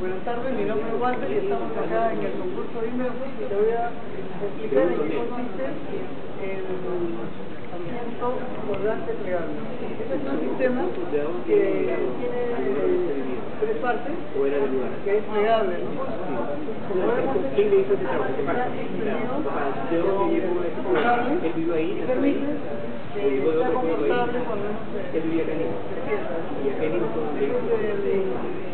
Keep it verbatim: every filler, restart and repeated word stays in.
Buenas tardes, mi nombre es Walter y estamos acá en el concurso de Inmersive y te voy a explicar en qué consiste el asiento colgante plegable. Este es un sistema que tiene tres partes, que es plegable, ¿no? Como vemos, está exprimido con cable y permite que sea confortable cuando uno se sienta, ¿no?